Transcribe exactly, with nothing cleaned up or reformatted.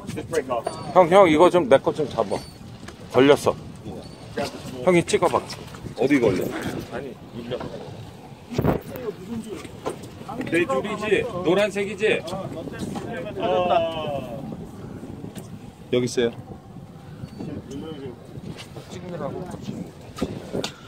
형, 형 이거 좀 내 거 좀 잡아. 걸렸어. 형이 찍어봐. 어디 걸려? 아니, 밀려. 네 줄이지? 노란색이지? 어... 여기 있어요. 찍느라고.